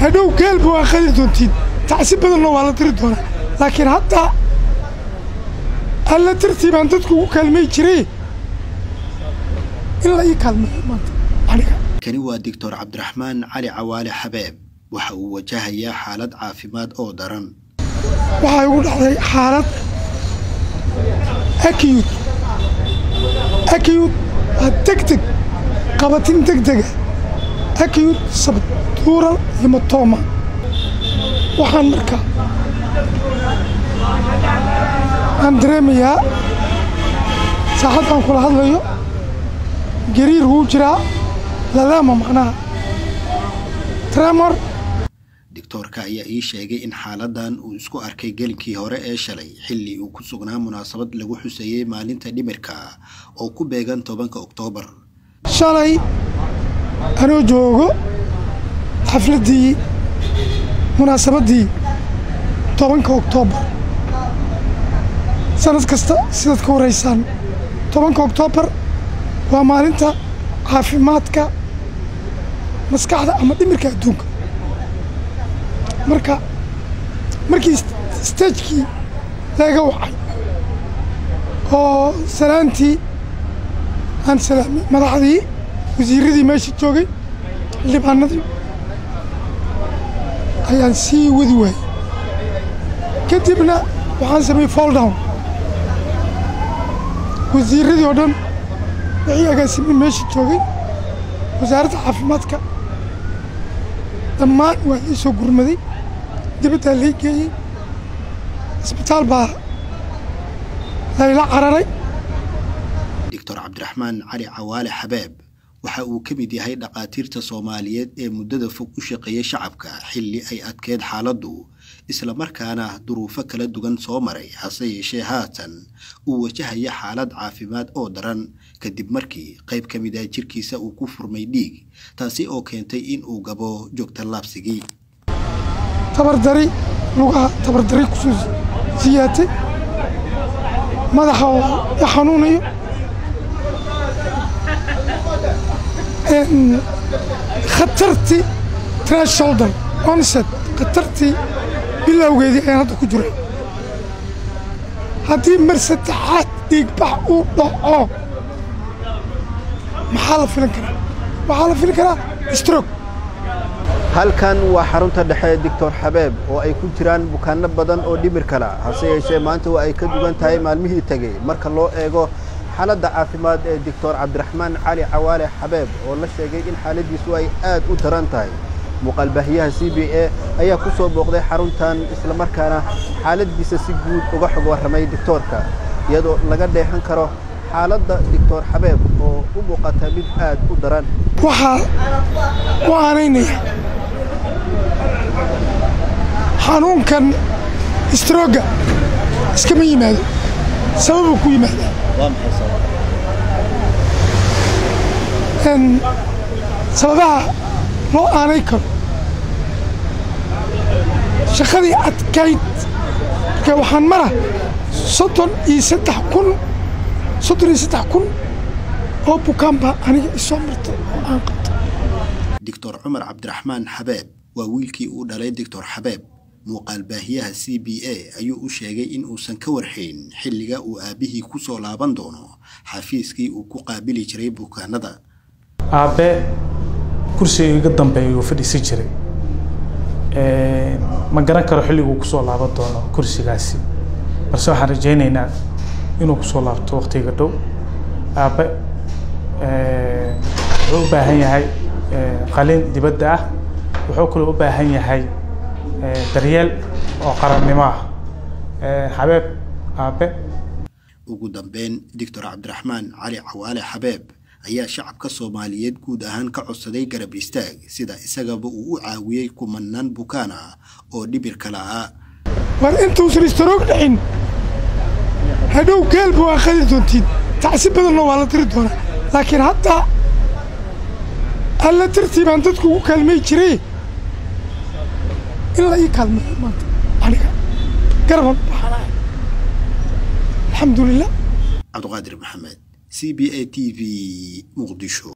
هدو قلب وأخذ دونتين تعسب بدل الله على تردونا لكن حتى هلا ترتيب أن تدخل كلمة جري إلا أي كلمة كان هو الدكتور عبد الرحمن علي عوالي حبيب وحو وجهها حالة عافمات أو درن وحيقول علي حالة أكيوت التكتك قبتين تكتك أكيوت سبتورا هيماتوما وحان مركا أندريميا ساعدان كل هذا اليوم جرير هو جرا للاما معناها ترامر دكتورka ayaa ii sheegay in xaaladan uu isku arkay gelinkii hore ee shalay xilli uu ku sugnaa munaasabad lagu xuseeyay maalinta dhimirka oo ku beegan 10 Oktoobar shalay anoo joogo xafladii munaasabadii 10 Oktoobar sanad kasta sidoo ka wareysan 10 Oktoobar waa maalinta caafimaadka maskaxda ama dhimirka adduunka markii stagekii laga wacay oo salaantii aan salaamay madaxdii wasiiradii meesha joogay libaanadii ayaan sii wadi waayay kadibna waxaan sameeyay fall down wasiiradii oo dhan wixii agaasimay meesha joogay wasaaradda caafimaadka dhammaan waa ii soo gurmaday dibadda la geeyay isbitaal baa layla cararay دكتور عبد الرحمن علي عوالي حبيب waxa uu ka mid yahay dhaqaatiirta Soomaaliyeed ee muddada fog u shaqeeyay shacabka xilli ay adkeed xaaladdu isla markaana duruufo kala duwan soo maray hase yeeshee haatan uu wajahaya xaalad caafimaad oo daran kadib markii qayb ka mid ah jirkiisa uu ku furmay dhiig taasi oo keentay in uu gabo joogta laabsigii tabardari lugaha tabardari ku soo siyaatay madaxa oo xanuunayo خطرتي تراش شولدر أنست خطرتي بالله وجدي أنا هذا كجرا هذه مرست حد يقبح وضع محل في الكرة اشترك halkan waa xarunta dhexe Dr. Xabeeb oo ay ku jiraan bukaanno badan oo dhimir kala hase yeeshee maanta waa ay ka duwan tahay maalmihii tagay marka loo eego xaaladda caafimaad ee Dr. Cabdiraxmaan Cali Cawaale Xabeeb oo la sheegay in xaaladiisu ay aad u daran tahay muqalbahiyaha CBA ayaa ku soo booqday xaruntan isla markaana xaaladiisa si guud uga xog warramay doctorka iyadoo laga dheehan karo xaaladda Dr. Xabeeb oo u muuqata mid aad u daran waxa waanaynaya xanuunkan stroga iskama yimaado sababu ku yimaado sababaha loo aanay karo shaqadii adkayd marka waxaan mara 33,000 oo bukaan baa aniga isoo martay oo aan qabtay دكتور عمر عبد الرحمن حبيب وويلكي uu dhalay دكتور حبيب muuqaal baahiyaha CBA ayuu u sheegay in uusan ka warhayn xilliga uu aabihii ku soo laaban doono xafiiskii uu ku qaabili jiray bukaanada aabe kursiga iga dambeeyay uu fadhiisan jiray ma garan karo xilliga uu ku soo laaban doono kursigaasi balse waxaan rajaynaynaa inuu ku soo laabto waqtiga dhow aabe wuxuu u baahan yahay qalin dibadda ah wuxuu kale u baahan yahay daryeel oo qarannimo ah Xabeeb aabe ugu dambeyn Dr. Cabdiraxmaan Cali Cawaale Xabeeb ayaa shacabka Soomaaliyeed guud ahaan ka codsaday garab istaag sida isagaba uu u caawiyay kumanaan bukaan ah oo dhibir kala ah war intuu stroog dhicin hadhow qalb waa akhadi doontiin تعسب بدل الله على تردونا لكن حتى هلا ترتيب عن تدكو كلمة جري إلا أي كلمة ما أنا قربا الحمد لله. عبد القادر محمد CBA TV مقدشو.